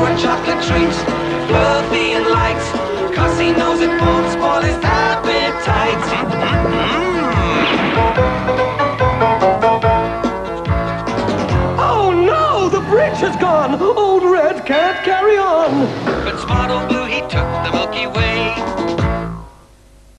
for a chocolate treat, fluffy and light, 'cause he knows it won't spoil his appetite.